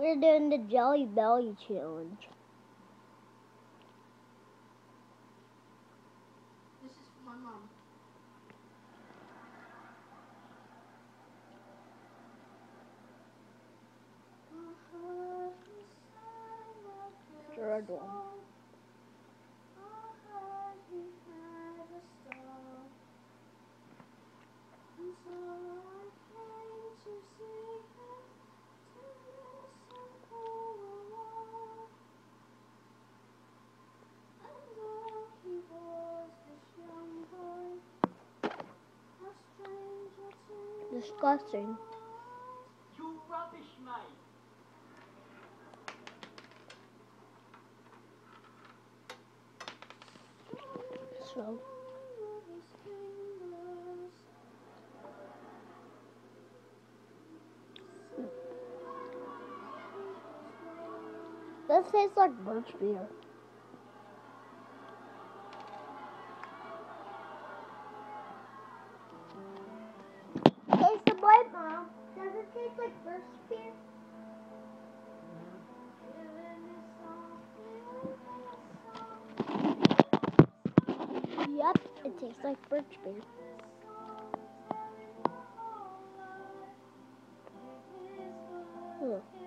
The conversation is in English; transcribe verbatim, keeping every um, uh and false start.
We're doing the Jelly Belly challenge. This is for my mom. Red one. Disgusting. You rubbish, mate. So. This tastes like birch beer. Taste the bite, Mom. Does it taste like birch beer? Yep, it tastes like birch beer. Hmm.